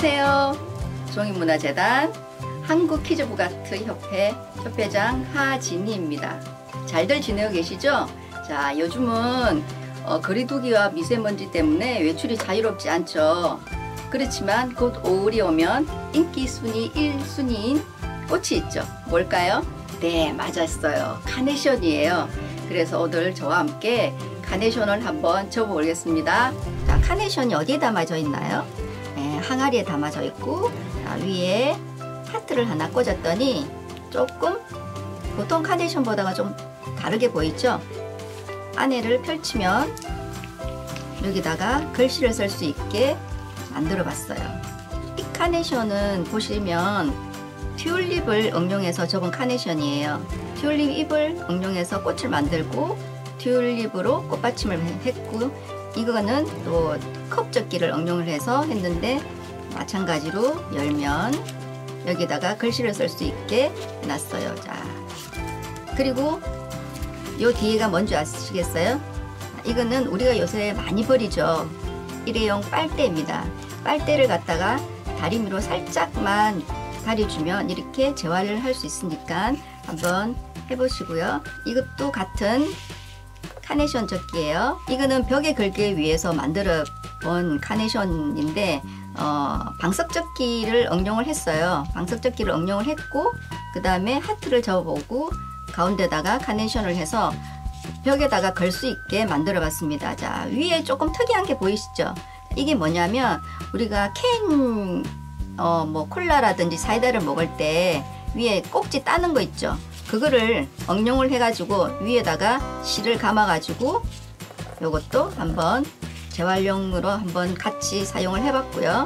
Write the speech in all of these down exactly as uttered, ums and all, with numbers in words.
안녕하세요. 종이문화재단 한국키즈부가트 협회 협회장 하진희입니다. 잘들 지내고 계시죠? 자, 요즘은 어, 거리두기와 미세먼지 때문에 외출이 자유롭지 않죠. 그렇지만 곧 오월이 오면 인기 순위 일 순위인 꽃이 있죠. 뭘까요? 네, 맞았어요. 카네이션이에요. 그래서 오늘 저와 함께 카네이션을 한번 접어보겠습니다. 자, 카네이션이 어디에 담아져 있나요? 네, 항아리에 담아져 있고, 자, 위에 하트를 하나 꽂았더니 조금 보통 카네이션보다가 좀 다르게 보이죠? 안에를 펼치면 여기다가 글씨를 쓸 수 있게 만들어 봤어요. 이 카네이션은 보시면 튤립을 응용해서 접은 카네이션이에요. 튤립 잎을 응용해서 꽃을 만들고 튤립으로 꽃받침을 했고, 이거는 또 컵접기를 응용을 해서 했는데 마찬가지로 열면 여기다가 글씨를 쓸 수 있게 해놨어요. 자, 그리고 요 뒤에가 뭔지 아시겠어요? 이거는 우리가 요새 많이 버리죠. 일회용 빨대입니다. 빨대를 갖다가 다리미로 살짝만 다려주면 이렇게 재활을 할 수 있으니까 한번 해보시고요. 이것도 같은 카네이션 접기예요. 이거는 벽에 걸기 위해서 만들어 본 카네이션인데 어, 방석 접기를 응용을 했어요. 방석 접기를 응용을 했고, 그 다음에 하트를 접어보고 가운데다가 카네이션을 해서 벽에다가 걸 수 있게 만들어 봤습니다. 자, 위에 조금 특이한 게 보이시죠? 이게 뭐냐면 우리가 캔 어, 뭐 콜라라든지 사이다를 먹을 때 위에 꼭지 따는 거 있죠? 그거를 응용을 해가지고 위에다가 실을 감아가지고 요것도 한번 재활용으로 한번 같이 사용을 해봤고요.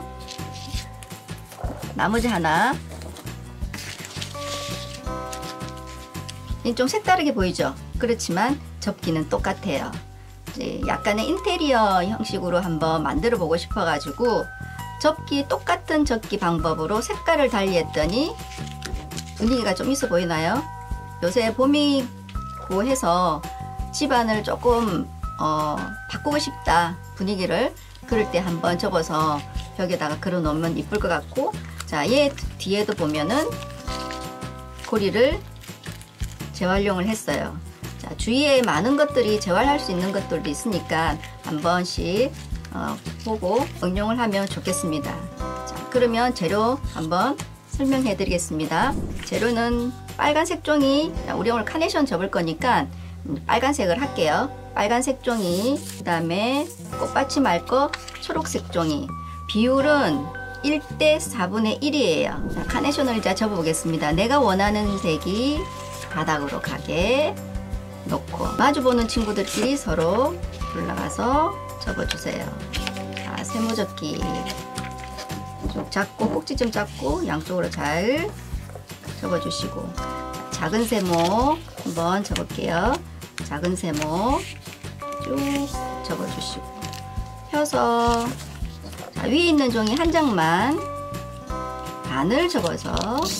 나머지 하나, 좀 색다르게 보이죠? 그렇지만 접기는 똑같아요. 이제 약간의 인테리어 형식으로 한번 만들어 보고 싶어 가지고 접기 똑같은 접기 방법으로 색깔을 달리 했더니 분위기가 좀 있어 보이나요? 요새 봄이고 해서 집안을 조금 어, 바꾸고 싶다 분위기를, 그럴 때 한번 접어서 벽에다가 걸어 놓으면 이쁠 것 같고, 자, 얘 뒤에도 보면은 고리를 재활용을 했어요. 자, 주위에 많은 것들이 재활할 수 있는 것들도 있으니까 한 번씩 어, 보고 응용을 하면 좋겠습니다. 자, 그러면 재료 한번 설명해 드리겠습니다. 재료는 빨간색 종이, 우리 오늘 카네이션 접을 거니까 빨간색을 할게요. 빨간색 종이, 그 다음에 꽃받침 할 거 초록색 종이. 비율은 일 대 사분의 일이에요. 자, 카네이션을 이제 접어 보겠습니다. 내가 원하는 색이 바닥으로 가게 놓고 마주보는 친구들끼리 서로 올라가서 접어주세요. 자, 세모접기 좀 잡고 꼭지 좀 잡고 양쪽으로 잘 접어주시고, 작은 세모 한번 접을게요. 작은 세모 쭉 접어주시고 펴서, 자, 위에 있는 종이 한 장만 반을 접어서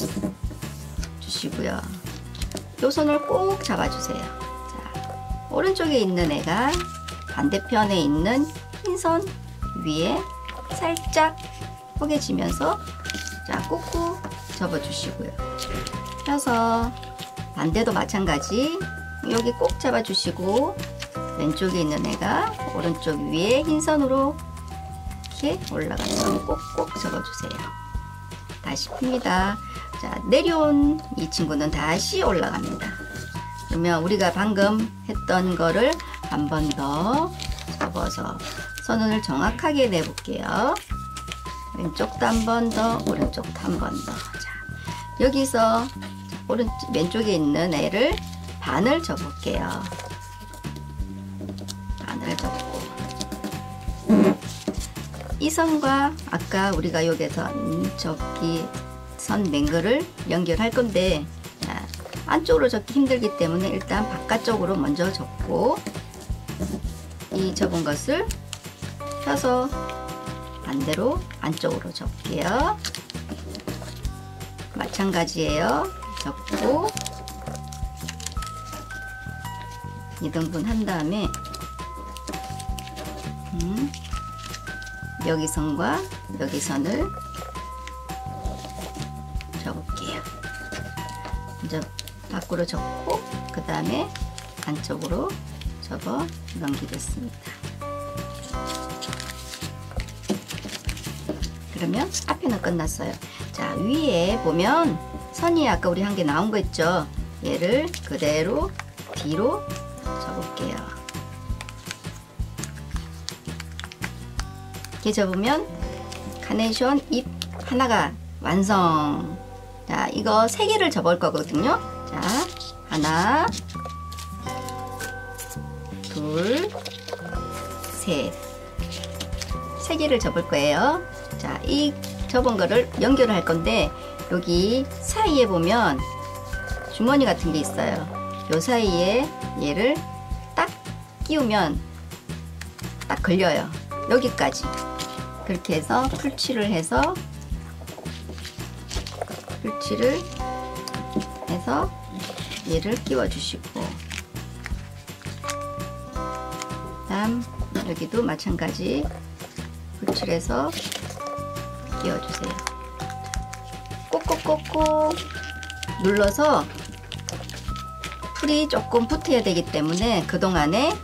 주시고요. 요 손을 꼭 잡아주세요. 자, 오른쪽에 있는 애가 반대편에 있는 흰 선 위에 살짝 포개지면서, 자, 꾹꾹 접어주시고요. 펴서 반대도 마찬가지 여기 꼭 잡아주시고, 왼쪽에 있는 애가 오른쪽 위에 흰 선으로 이렇게 올라가서 꼭꼭 접어주세요. 다시 핍니다. 자, 내려온 이 친구는 다시 올라갑니다. 그러면 우리가 방금 했던 거를 한 번 더 접어서 선을 정확하게 내볼게요. 왼쪽도 한 번 더, 오른쪽도 한 번 더. 자, 여기서 오른쪽, 왼쪽에 있는 애를 반을 접을게요. 반을 접고, 이 선과 아까 우리가 여기서 접기 선 낸 거를 연결할 건데, 자, 안쪽으로 접기 힘들기 때문에 일단 바깥쪽으로 먼저 접고, 이 접은 것을 펴서 반대로 안쪽으로 접게요. 마찬가지예요. 접고 이 등분 한 다음에 음, 여기 선과 여기 선을 밖으로 접고 그 다음에 안쪽으로 접어 넘기겠습니다. 그러면 앞에는 끝났어요. 자, 위에 보면 선이 아까 우리 한 개 나온 거 있죠? 얘를 그대로 뒤로 접을게요. 이렇게 접으면 카네이션 잎 하나가 완성. 자, 이거 세 개를 접을 거거든요. 자, 하나, 둘, 셋. 세 개를 접을 거예요. 자, 이 접은 거를 연결을 할 건데 여기 사이에 보면 주머니 같은 게 있어요. 요 사이에 얘를 딱 끼우면 딱 걸려요. 여기까지. 그렇게 해서 풀칠을 해서 풀칠을 해서 얘를 끼워 주시고, 다음 여기도 마찬가지 풀칠해서 끼워 주세요. 꼭꼭꼭꼭 눌러서 풀이 조금 붙어야 되기 때문에 그동안에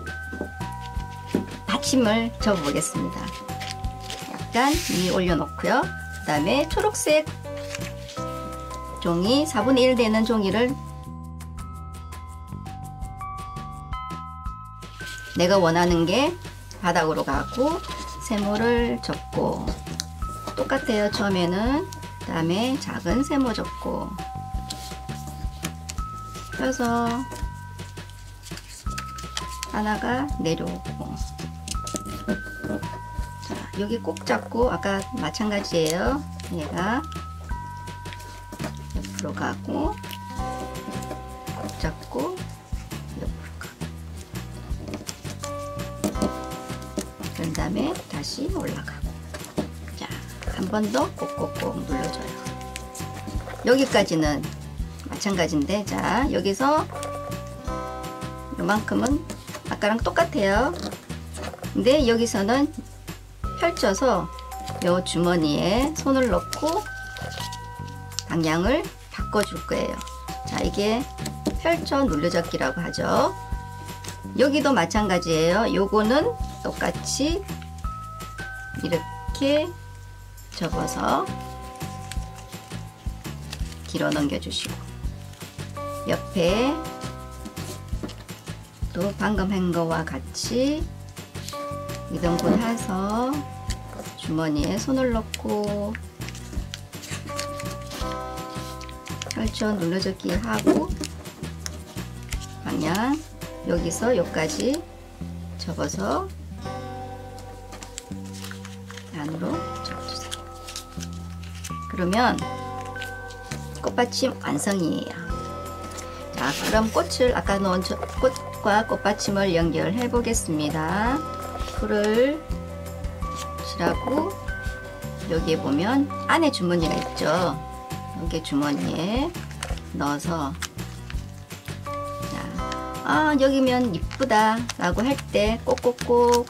받침을 접어 보겠습니다. 약간 위에 올려놓고요. 그 다음에 초록색 종이 사분의 일 되는 종이를 내가 원하는 게 바닥으로 가고 세모를 접고, 똑같아요. 처음에는. 그 다음에 작은 세모 접고 펴서 하나가 내려오고, 자, 여기 꼭 잡고 아까 마찬가지예요. 얘가 옆으로 가고 꼭 잡고 옆으로 가고, 그런 다음에 다시 올라가고. 자, 한 번 더 꼭꼭꼭 눌러줘요. 여기까지는 마찬가지인데, 자, 여기서 요만큼은 아까랑 똑같아요. 근데 여기서는 펼쳐서 요 주머니에 손을 넣고 방향을 바꿔줄 거예요. 자, 이게 펼쳐 눌러잡기라고 하죠. 여기도 마찬가지예요. 요거는 똑같이 이렇게 접어서 뒤로 넘겨주시고, 옆에 또 방금 한 거와 같이 이등분 해서 주머니에 손을 넣고 펼쳐 눌러잡기 하고, 방향 여기서 여기까지 접어서 안으로 접어주세요. 그러면 꽃받침 완성이에요. 자, 그럼 꽃을 아까 놓은 꽃과 꽃받침을 연결해 보겠습니다. 풀을 칠하고, 여기에 보면 안에 주머니가 있죠. 여기 주머니에 넣어서, 자, 아, 여기면 이쁘다 라고 할 때 꼭꼭꼭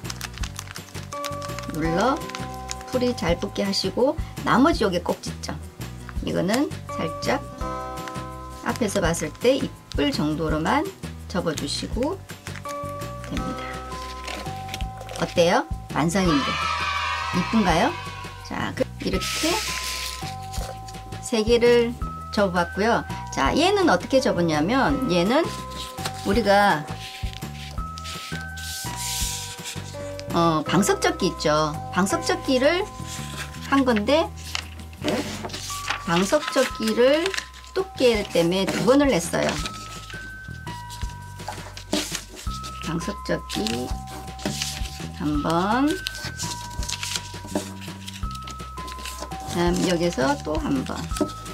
눌러 풀이 잘 붙게 하시고, 나머지 여기 꼭지점 이거는 살짝 앞에서 봤을 때 이쁠 정도로만 접어주시고 됩니다. 어때요? 완성인데 이쁜가요? 자, 이렇게 세 개를 접어봤고요. 자, 얘는 어떻게 접었냐면, 얘는 우리가 어, 방석접기 있죠. 방석접기를 한 건데, 방석접기를 두께 때문에 두 번을 냈어요. 방석접기 한 번, 다음 여기서 또 한 번.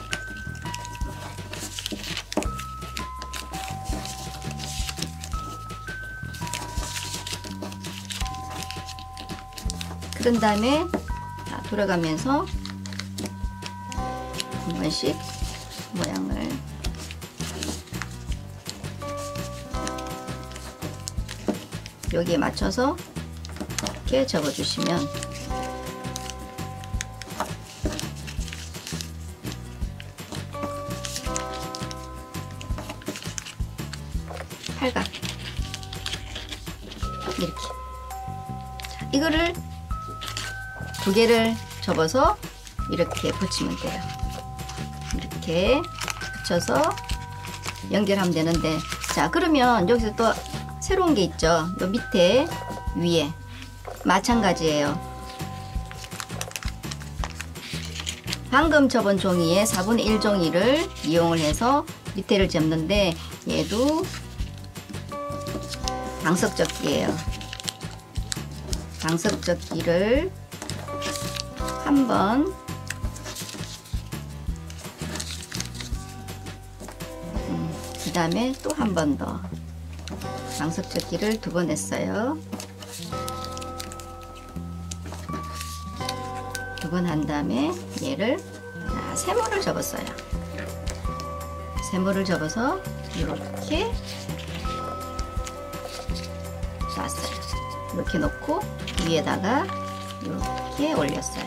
그런 다음에 돌아가면서 한 번씩 모양을 여기에 맞춰서 이렇게 접어주시면 팔각 이렇게. 자, 이거를 두 개를 접어서 이렇게 붙이면 돼요. 이렇게 붙여서 연결하면 되는데, 자 그러면 여기서 또 새로운 게 있죠. 요 밑에 위에 마찬가지예요. 방금 접은 종이의 사분의 일 종이를 이용을 해서 밑에를 접는데, 얘도 방석접기예요. 방석접기를 한번 음, 그 다음에 또 한 번 더 방석접기를 두 번 했어요. 두 번 한 다음에 얘를 자, 세모를 접었어요. 세모를 접어서 이렇게 놨어요. 이렇게 놓고 위에다가 이렇게 올렸어요.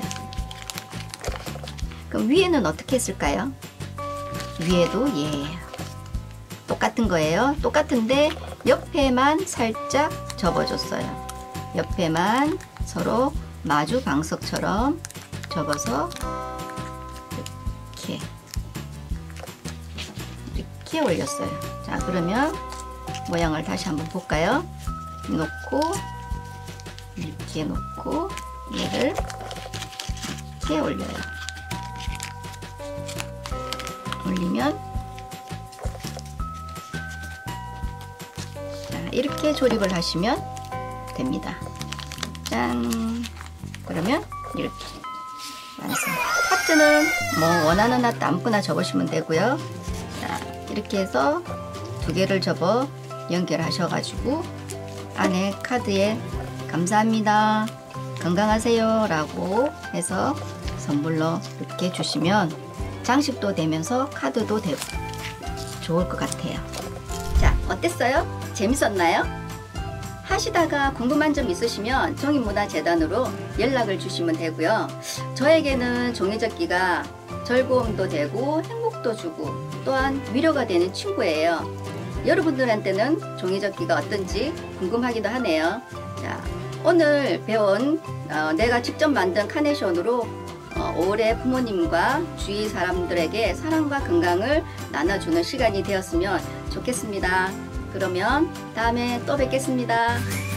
그럼 위에는 어떻게 했을까요? 위에도 예 똑같은 거예요. 똑같은데 옆에만 살짝 접어줬어요. 옆에만 서로 마주 방석처럼 접어서 이렇게 이렇게 올렸어요. 자 그러면 모양을 다시 한번 볼까요? 놓고 이렇게 놓고 얘를 이렇게 올려요. 올리면 자 이렇게 조립을 하시면 됩니다. 짠. 그러면 이렇게 완성. 하트는 뭐 원하는 하트 아무거나 접으시면 되고요. 자 이렇게 해서 두 개를 접어 연결하셔가지고 안에 카드에 감사합니다, 건강하세요 라고 해서 선물로 이렇게 주시면 장식도 되면서 카드도 되고 좋을 것 같아요. 자 어땠어요? 재밌었나요? 하시다가 궁금한 점 있으시면 종이문화재단으로 연락을 주시면 되고요. 저에게는 종이접기가 즐거움도 되고 행복도 주고 또한 위로가 되는 친구예요. 여러분들한테는 종이접기가 어떤지 궁금하기도 하네요. 자, 오늘 배운 어, 내가 직접 만든 카네이션으로 어, 올해 부모님과 주위 사람들에게 사랑과 건강을 나눠주는 시간이 되었으면 좋겠습니다. 그러면 다음에 또 뵙겠습니다.